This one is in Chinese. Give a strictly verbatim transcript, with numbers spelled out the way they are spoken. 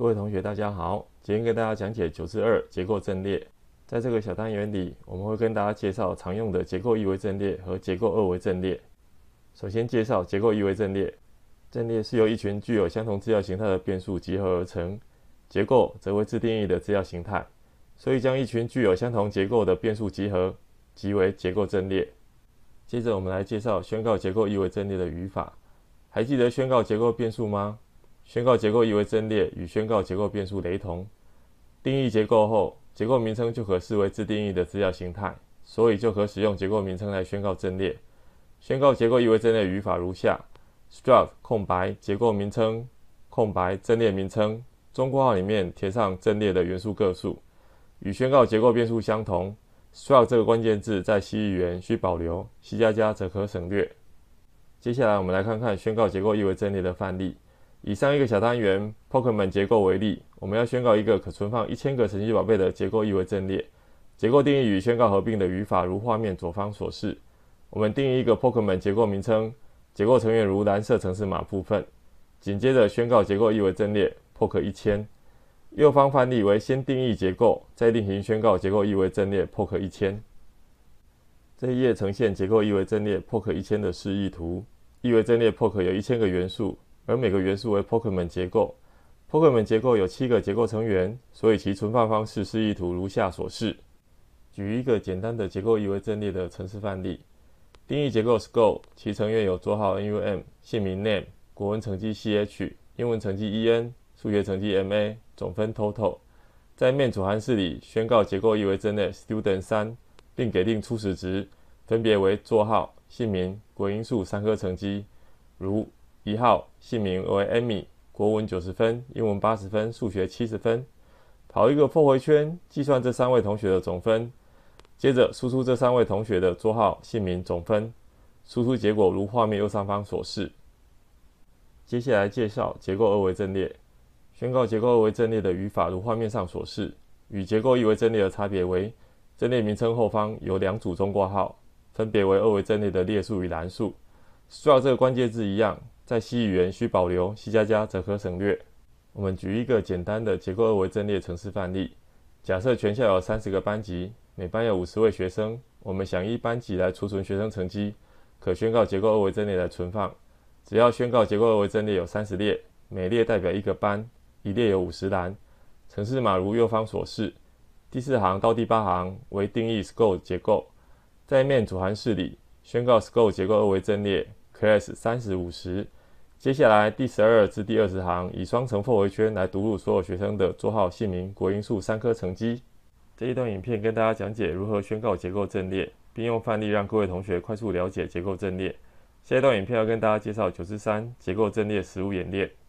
各位同学，大家好，今天跟大家讲解九至二结构阵列。在这个小单元里，我们会跟大家介绍常用的结构一维阵列和结构二维阵列。首先介绍结构一维阵列，阵列是由一群具有相同资料形态的变数集合而成，结构则为自定义的资料形态，所以将一群具有相同结构的变数集合，即为结构阵列。接着我们来介绍宣告结构一维阵列的语法。还记得宣告结构变数吗？宣告结构一维阵列与宣告结构变数雷同。定义结构后，结构名称就可视为自定义的资料形态，所以就可使用结构名称来宣告阵列。宣告结构一维阵列语法如下 ：struct 空白结构名称空白阵列名称，中括号里面填上阵列的元素个数。与宣告结构变数相同 ，struct 这个关键字在 C 语言需保留 ，C 加加则可省略。接下来我们来看看宣告结构一维阵列的范例。以上一个小单元 Pokemon 结构为例，我们要宣告一个可存放一千个神奇宝贝的结构一维阵列。结构定义与宣告合并的语法如画面左方所示。我们定义一个 Pokemon 结构名称，结构成员如蓝色程式码部分。紧接着宣告结构一维阵列 Poke 一千。右方范例为先定义结构，再另行宣告结构一维阵列 Poke 一千。这一页呈现结构一维阵列 Poke 一千的示意图。一维阵列 Poke 有一千个元素，而每个元素为 Pokemon 结构。Pokemon 结构有七个结构成员，所以其存放方式示意图如下所示。举一个简单的结构一维阵列的程式范例。定义结构 Score， 其成员有座号 N U M、姓名 Name、国文成绩 C H、英文成绩 E N、数学成绩 M A、总分 Total。在面主函式里宣告结构一维阵列 Student 三，并给定初始值，分别为座号、姓名、国英数三科成绩，如一号姓名为 Amy， 国文九十分，英文八十分，数学七十分。跑一个破回圈，计算这三位同学的总分，接着输出这三位同学的座号、姓名、总分，输出结果如画面右上方所示。接下来介绍结构二维阵列。宣告结构二维阵列的语法如画面上所示，与结构一维阵列的差别为，阵列名称后方有两组中括号，分别为二维阵列的列数与栏数。struct 这个关键字一样，在 C 语言需保留 C 加加则可省略。我们举一个简单的结构二维阵列程式范例。假设全校有三十个班级，每班有五十位学生，我们想依班级来储存学生成绩，可宣告结构二维阵列来存放。只要宣告结构二维阵列有三十列，每列代表一个班，一列有五十栏。程式码如右方所示。第四行到第八行为定义 Score 结构。在面主函式里宣告 Score 结构二维阵列 Class 三十、五十。接下来第十二至第二十行以双层复回圈来读入所有学生的座号、姓名、国英数三科成绩。这一段影片跟大家讲解如何宣告结构阵列，并用范例让各位同学快速了解结构阵列。下一段影片要跟大家介绍九至三结构阵列实务演练。